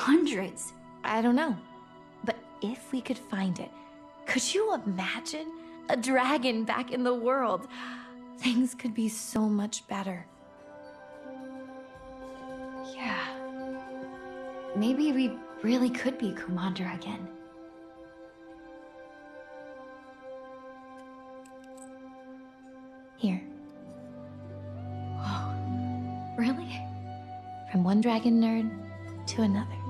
hundreds. I don't know. But if we could find it, could you imagine a dragon back in the world? Things could be so much better. Yeah. Maybe we really could be Kumandra again. Here. Whoa. Really? From one dragon nerd to another.